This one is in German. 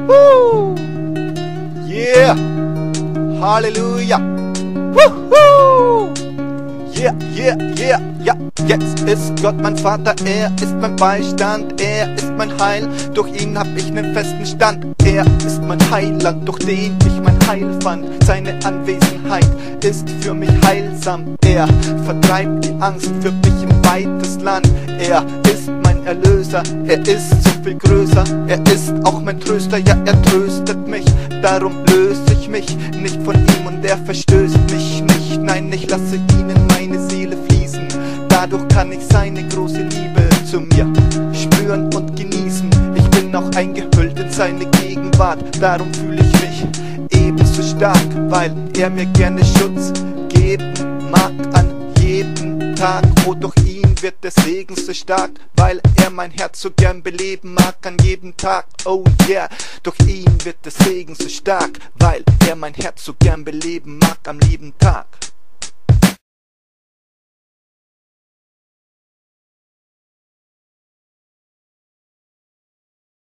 Woo! Yeah! Halleluja! Woohoo! Yeah, yeah, yeah, ja, jetzt ist Gott mein Vater, er ist mein Beistand, er ist mein Heil, durch ihn hab ich nen festen Stand. Er ist mein Heiland, durch den ich mein Heil fand, seine Anwesenheit ist für mich heilsam. Er vertreibt die Angst für mich im weites Land, er ist mein Erlöser, er ist so viel größer, er ist auch mein Tröster, ja, er tröstet mich, darum löse ich mich nicht von ihm und er verstößt mich nicht, nein, ich lasse ihn in meine Seele fließen, dadurch kann ich seine große Liebe zu mir spüren und genießen. Ich bin auch eingehüllt in seine Gegenwart, darum fühle ich mich ebenso stark, weil er mir gerne Schutz geben mag an jedem Tag. Oh, durch ihn wird der Segen so stark, weil er mein Herz so gern beleben mag an jedem Tag. Oh yeah, durch ihn wird der Segen so stark, weil er mein Herz so gern beleben mag am lieben Tag.